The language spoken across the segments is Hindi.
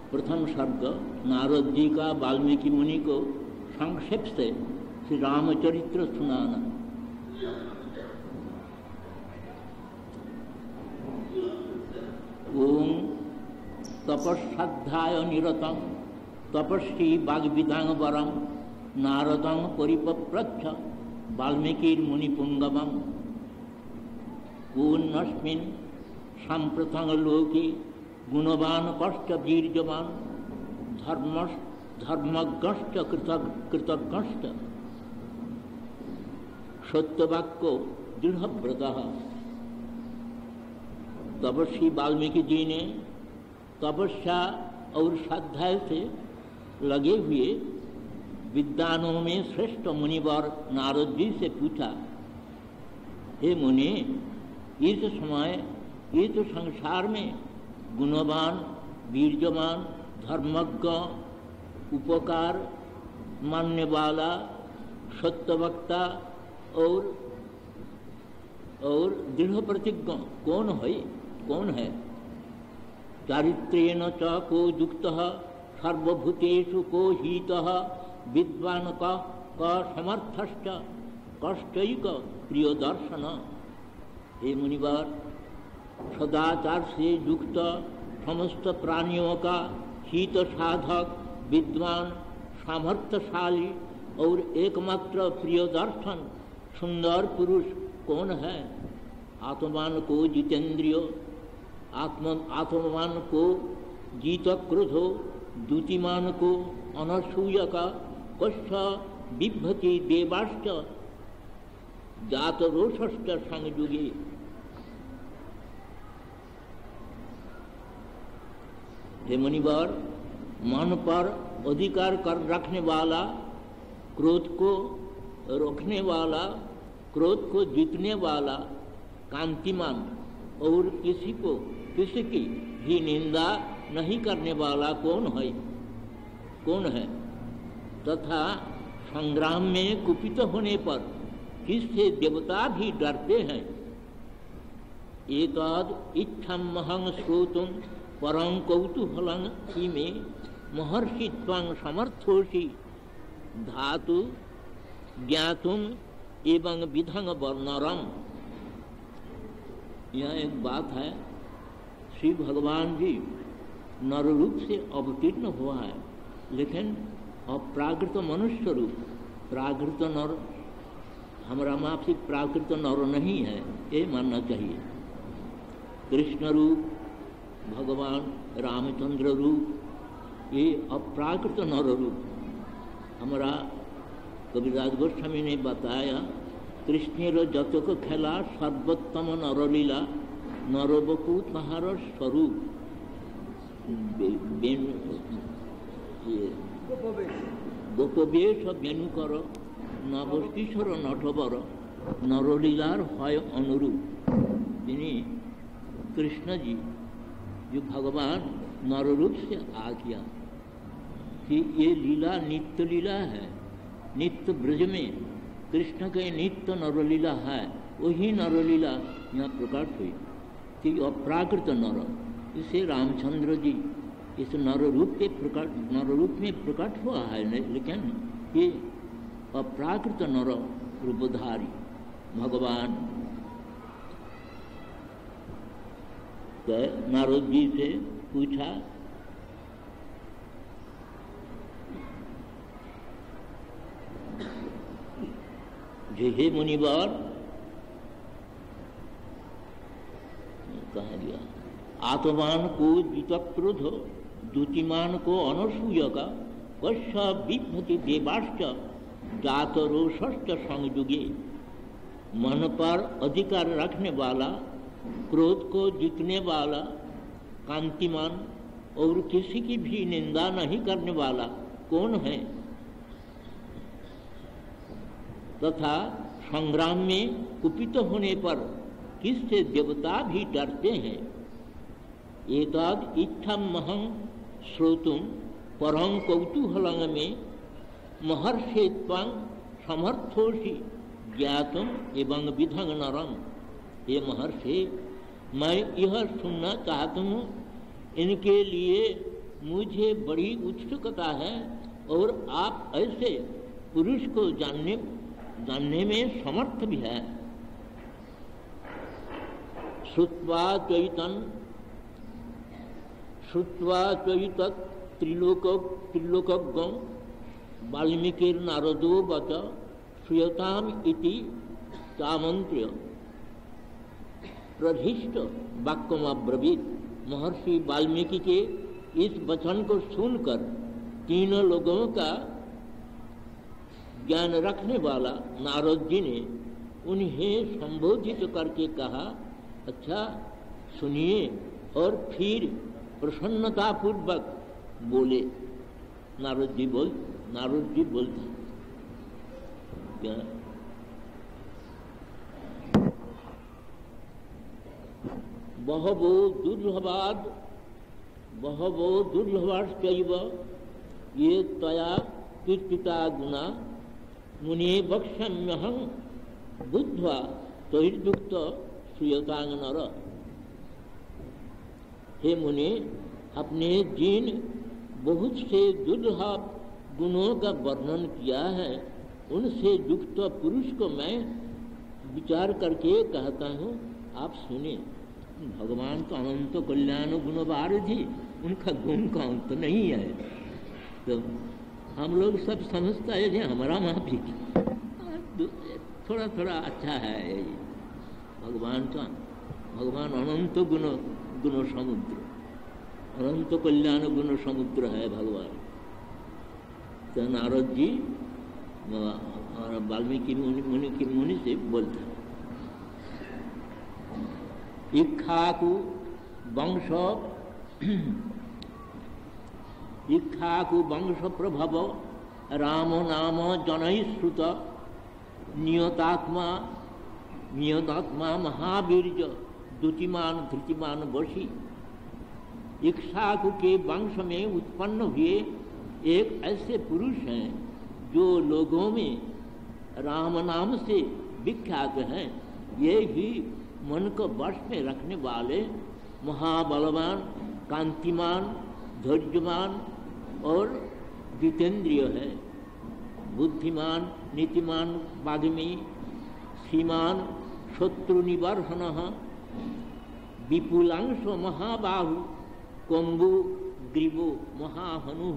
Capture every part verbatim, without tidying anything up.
प्रथम सर्ग नारद जी का वाल्मीकि मुनि को संक्षेप से श्री रामचरित्र सुनाना। ओम तपस्साध्याय निरतं तपस्वी वाग्विदांगवरं नारदं परिपप्रच्छ वाल्मीकिर्मुनिपुंगवम्। कोन्नस्मिन् साम्प्रतं लोके गुणवान् कश्च वीर्यवान् धर्मस् धर्मज्ञश्च कृतज्ञश्च सत्यवाक्यो दृढ़व्रतः। तपस्वी वाल्मीकि जी ने तपस्या और स्वाध्याय से लगे हुए विद्वानों में श्रेष्ठ मुनिवर नारद जी से पूछा, हे मुनि, इस समय इस संसार में गुणवान, वीर्यवान, धर्मज्ञ, उपकार मानने वाला, सत्यवक्ता और और दृढ़ प्रतिज्ञ कौन है कौन है? चारित्रेण च को युक्तः सर्वभूतेषु को हितः विद्वान का का समर्थश्च कष्टैक प्रिय दर्शन। हे मुनिवर, सदाचार से युक्त समस्त प्राणियों का हित साधक, विद्वान, सामर्थ्यशाली और एकमात्र प्रिय दर्शन सुंदर पुरुष कौन है? आत्मान को जितेंद्रिय, आत्म आत्मवान को जीत क्रोधो, द्युतिमान को अनसूय का कष्ट बिभ्रति देवाश्च जात रोषश्च संयुगे। हे मुनिवर, मन पर अधिकार कर रखने वाला, क्रोध को रोकने वाला, क्रोध को जीतने वाला, कांतिमान और किसी को किसी की भी निंदा नहीं करने वाला कौन है कौन है तथा संग्राम में कुपित होने पर किससे देवता भी डरते हैं? एतद् इत्थमहं श्रोतुं परं कौतूहलं इमे महर्षि त्वं समर्थोषि धातु ज्ञातुम एवं विधंग वर्णरम। यह एक बात है, श्री भगवान जी नर रूप से अवतीर्ण हुआ है, लेकिन अप्राकृत मनुष्य रूप, प्राकृत नर, हमारा माफिक प्राकृत नर नहीं है, ये मानना चाहिए। कृष्ण रूप, भगवान रामचंद्र रूप, ये अप्राकृत नर रूप। हमारा कविराज गोस्वामी ने बताया, कृष्णेर जतक खेला सर्वोत्तम नरलीला नरबकु तहार स्वरूप। गोपवेश बेणुकर नवकिशोर नटवर नरलीलार है अनुरूप। यानी कृष्ण जी जो भगवान नर रूप से आ गया कि ये लीला नित्य लीला है, नित्य ब्रज में कृष्ण के नित्य नरलीला है, वही नरलीला यहाँ प्रकट हुई कि अप्राकृत नर। इसे रामचंद्र जी इस नर रूप के प्रकट नर रूप में प्रकट हुआ है, लेकिन ये अप्राकृत नर रूपधारी भगवान। तो नारद जी से पूछा, हे मुनिवर, कहा गया आत्मान को जित क्रोध, द्युतिमान को अनसूय का कश्य विभ्रति देवाश्च जात रोषश्च संयुगे। मन पर अधिकार रखने वाला, क्रोध को जीतने वाला, कांतिमान और किसी की भी निंदा नहीं करने वाला कौन है? तथा संग्राम में कुपित होने पर किससे देवता भी डरते हैं? एतद् इत्थमहं श्रोतुं परं कौतूहलं में महर्षि त्वं समर्थोषि ज्ञातुम एवं विधंग नरम। ये महर्षि, मैं यह सुनना चाहता हूँ, इनके लिए मुझे बड़ी उत्सुकता है और आप ऐसे पुरुष को जानने जानने में समर्थ भी है। श्रुत्वा त्वयितं श्रुत्वा त्वयितत् त्रिलोक त्रिलोकज्ञं वाल्मीकिर्नारदो बच श्रूयताम् इति तामन्त्र्य प्रधिष्ट वाक्यमब्रवीत्। महर्षि वाल्मीकि के इस वचन को सुनकर तीनों लोगों का ज्ञान रखने वाला नारद जी ने उन्हें संबोधित करके कहा, अच्छा सुनिए, और फिर प्रसन्नतापूर्वक बोले। नारद जी बोल नारद जी बोलते क्या? बहवो दुर्लभाद बहवो दुर्लभाश्चैव ये तया कीर्तिता गुणा मुने वक्ष्याम्यहं बुद्ध्वा तैर्युक्त श्रूयतां नर। हे मुने, अपने जिन बहुत से दुर्लभ गुणों का वर्णन किया है, उनसे युक्त पुरुष को मैं विचार करके कहता हूँ, आप सुने। भगवान का अनंत कल्याण गुण वारिधि, उनका गुण का अंत नहीं है। तो हम लोग सब समझता है कि हमारा माफी थोड़ा थोड़ा अच्छा है। भगवान का भगवान अनंत गुण गुण समुद्र, अनंत कल्याण गुण समुद्र है भगवान। तो नारद जी और वाल्मीकि मुनि मुनि की मुनि से बोलते हैं, इक्ष्वाकु वंश इक्ष्वाकु वंश प्रभव राम नाम जनैश्रुत नियतात्मा नियतात्मा महावीर्य द्युतिमान धृतिमान वशी। इक्ष्वाकु के वंश में उत्पन्न हुए एक ऐसे पुरुष हैं जो लोगों में राम नाम से विख्यात हैं। ये भी मन को वश में रखने वाले महाबलवान, कांतिमान, धैर्यमान और जितेंद्रिय है। बुद्धिमान, नीतिमान, वाग्मी, श्रीमान, शत्रु निवर्हन, विपुलांश महाबाहु, कंबु ग्रीवो महाहनु।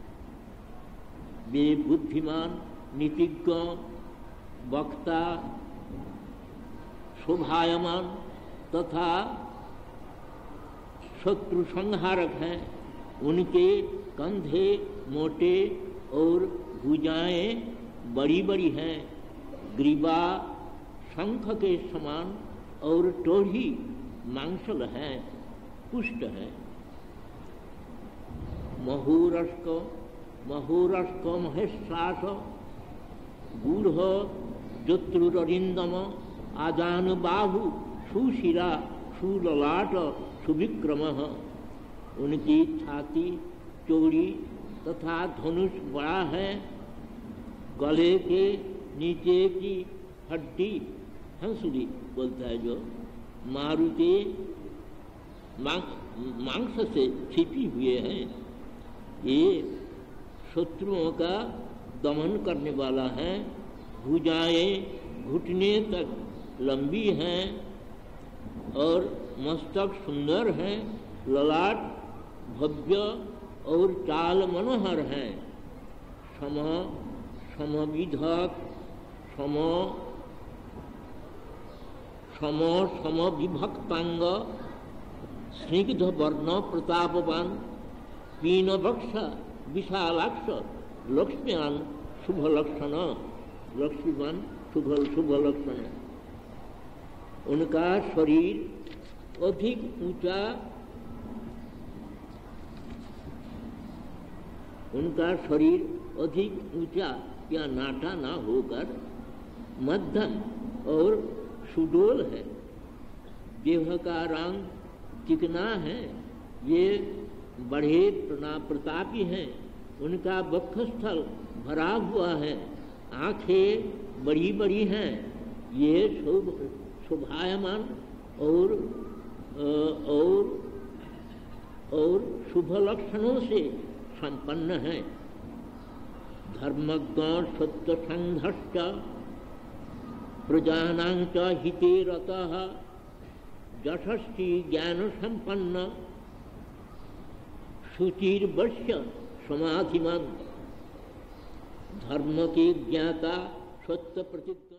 वे बुद्धिमान, नीतिज्ञ, वक्ता, शोभायमान तथा शत्रु संहारक हैं। उनके कंधे मोटे और भुजाएं बड़ी बड़ी हैं। ग्रीवा शंख के समान और टोढ़ी मांसल है, पुष्ट है। महुरस्क महुरस्क महेश्वास गूढ़ जत्रुरिंदम आजान बाहु सुशिरा सुललाट सुविक्रम। उनकी छाती चौड़ी तथा धनुष बड़ा है। गले के नीचे की हड्डी हंसुली बोलता है जो मारुति मांस से छिपी हुए हैं। ये शत्रुओं का दमन करने वाला है। भुजाएं घुटने तक लंबी हैं और मस्तक सुंदर है। ललाट भव्य और चाल मनोहर है। सम समविधक सम सम समविभक्तांग स्निग्ध वर्ण प्रतापवान पीन वक्ष विशालाक्ष लक्ष्मीवान शुभ लक्षण लक्ष्मीवान शुभ शुभ लक्षण। उनका शरीर अधिक ऊंचा उनका शरीर अधिक ऊंचा या नाटा ना होकर मध्यम और सुडोल है। देह का रंग चिकना है। ये बड़े प्रतापी हैं। उनका वक्षस्थल भरा हुआ है। आंखें बड़ी बड़ी हैं। ये शोभायमान और और और शुभ लक्षणों से संपन्न है। धर्मज्ञ सत्य संघश्च प्रजानां च हिते रतः यशस्वी ज्ञान संपन्न शुचिर्वश्य समाधिमान। धर्म के ज्ञाता सत्य प्रतिज्ञा